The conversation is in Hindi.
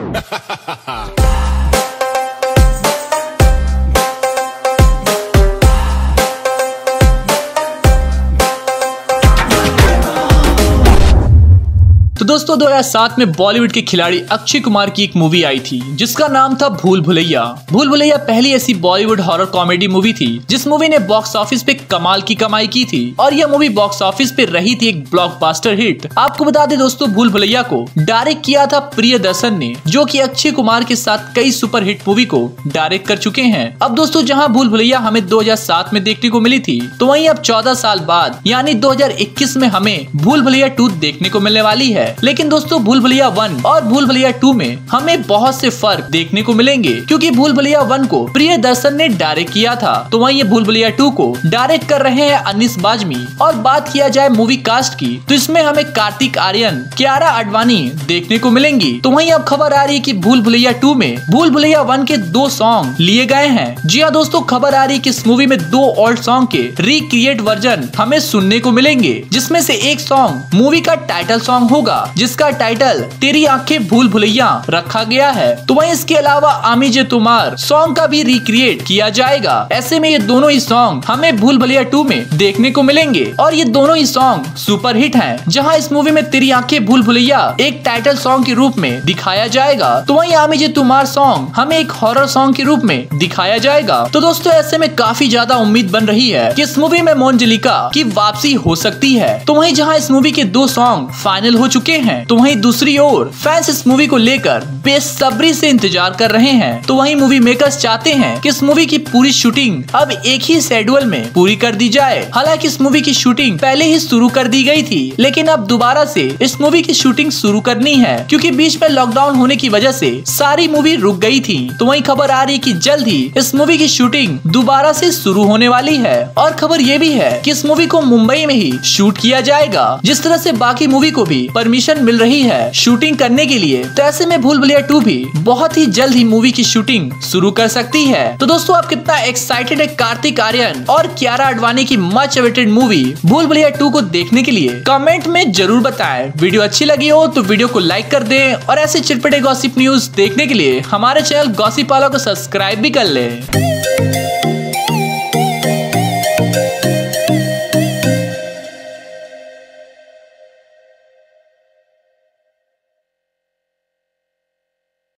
तो दोस्तों 2007 में बॉलीवुड के खिलाड़ी अक्षय कुमार की एक मूवी आई थी जिसका नाम था भूल भुलैया। भूल भुलैया पहली ऐसी बॉलीवुड हॉरर कॉमेडी मूवी थी जिस मूवी ने बॉक्स ऑफिस पे कमाल की कमाई की थी और यह मूवी बॉक्स ऑफिस पे रही थी एक ब्लॉकबस्टर हिट। आपको बता दें दोस्तों, भूल भुलैया को डायरेक्ट किया था प्रियदर्शन ने, जो कि अक्षय कुमार के साथ कई सुपर हिट मूवी को डायरेक्ट कर चुके हैं। अब दोस्तों जहां भूल भुलैया हमें 2007 में देखने को मिली थी, तो वहीं अब 14 साल बाद यानी 2021 में हमें भूल भुलैया 2 देखने को मिलने वाली है। लेकिन दोस्तों भूल भुलैया 1 और भूल भुलैया 2 में हमें बहुत से फर्क देखने को मिलेंगे, क्योंकि भूल भुलैया 1 को प्रियदर्शन ने डायरेक्ट किया था, तो वहीं ये भूल भुलैया 2 को डायरेक्ट कर रहे हैं अनीस बाज़मी। और बात किया जाए मूवी कास्ट की, तो इसमें हमें कार्तिक आर्यन, कियारा आडवाणी देखने को मिलेंगी। तो वहीं अब खबर आ रही है कि भूल भुलैया 2 में भूल भुलैया 1 के 2 सॉन्ग लिए गए हैं। जी हाँ दोस्तों, खबर आ रही है कि इस मूवी में 2 ओल्ड सॉन्ग के रिक्रिएट वर्जन हमें सुनने को मिलेंगे, जिसमें से एक सॉन्ग मूवी का टाइटल सॉन्ग होगा जिसका टाइटल तेरी आंखें भूल भुलैया रखा गया है। तो वहीं इसके अलावा आमी जे तुमार सॉन्ग का भी रिक्रिएट किया जाएगा। ऐसे में ये दोनों ही सॉन्ग हमें भूल भुलैया 2 में देखने को मिलेंगे और ये दोनों ही सॉन्ग सुपर हिट हैं। जहां इस मूवी में तेरी आंखें भूल भुलैया एक टाइटल सॉन्ग के रूप में दिखाया जाएगा, तो वहीं आमी जे तुमार सॉन्ग हमें एक हॉरर सॉन्ग के रूप में दिखाया जाएगा। तो दोस्तों ऐसे में काफी ज्यादा उम्मीद बन रही है कि इस मूवी में मोंजलिका की वापसी हो सकती है। तो वहीं जहां इस मूवी के 2 सॉन्ग फाइनल हो चुके हैं, तो वहीं दूसरी ओर फैंस इस मूवी को लेकर बेसब्री से इंतजार कर रहे हैं। तो वहीं मूवी मेकर्स चाहते हैं कि इस मूवी की पूरी शूटिंग अब एक ही शेड्यूल में पूरी कर दी जाए। हालांकि इस मूवी की शूटिंग पहले ही शुरू कर दी गई थी, लेकिन अब दोबारा से इस मूवी की शूटिंग शुरू करनी है, क्योंकि बीच में लॉकडाउन होने की वजह से सारी मूवी रुक गई थी। तो वहीं खबर आ रही है कि जल्द ही इस मूवी की शूटिंग दोबारा से शुरू होने वाली है। और खबर ये भी है कि इस मूवी को मुंबई में ही शूट किया जाएगा, जिस तरह से बाकी मूवी को भी परमिशन मिल रही है शूटिंग करने के लिए। तो ऐसे में भूल भुलैया 2 भी बहुत ही जल्द ही मूवी की शूटिंग शुरू कर सकती है। तो दोस्तों आप कितना एक्साइटेड है कार्तिक आर्यन और कियारा आडवाणी की मच अवेटेड मूवी भूल भुलैया 2 को देखने के लिए कमेंट में जरूर बताएं। वीडियो अच्छी लगी हो तो वीडियो को लाइक कर दें और ऐसे चिटपटे गॉसिप न्यूज देखने के लिए हमारे चैनल गॉसिप वाला को सब्सक्राइब भी कर लें।